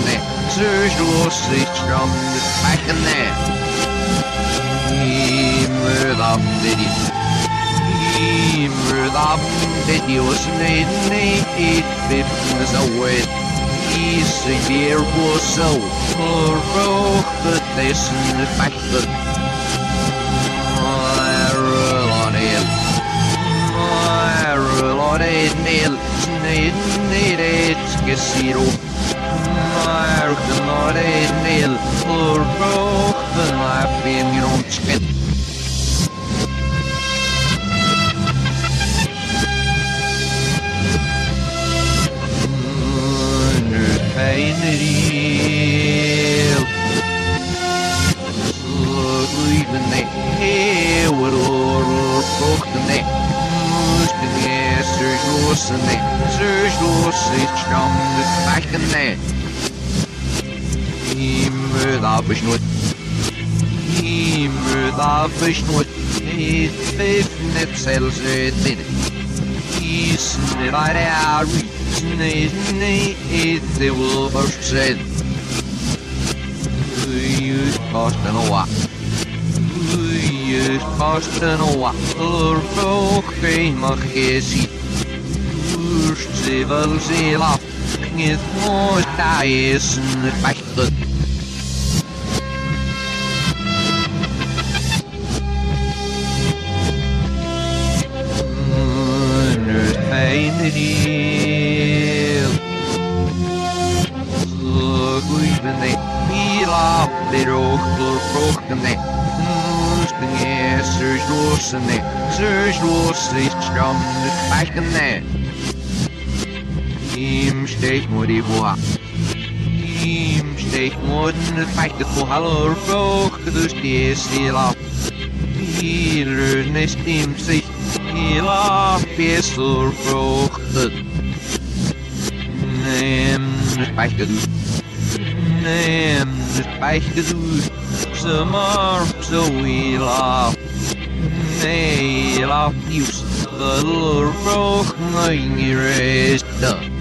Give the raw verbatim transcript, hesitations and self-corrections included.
ne, Zerschloss sich from the back and there. Immer da dedi. Immer da dedi was ne ne it fifnes away. Is a year or so, or broke the this in the back the Nel, ned, ned, et gesiro. Maar de nore nel, or broch the life in your own skin. Nu pain real. So even the hair would or broch the neck. Zerschloss en nee, Zerschloss is from the back and nee. Immer da verschnurrt, immer da verschnurrt, het befindet zelfs het binnen. Is niet bij de aarde, nee, nee, het de wil verzet. Je kost een wat. Je kost een wat, er vroeg geen mag je zien. Ze wil ze laf, het moet daar is het beste. Nu pijn heel. Zo goed ben ik, heel af, dit ook door vroegen nee. Moesten je zerschloss en nee, zerschloss is from het back and nee. Im steek moet die boa. Im steek moet het feitje voor hallo vroeg, dus die is heel af. Hier is im zich, heel af is zo vroeg. Neem het feitje doen. Neem het feitje doen. Ze maar zo heel af. Nee, heel af nieuws. De vroeg, mijn hier is done.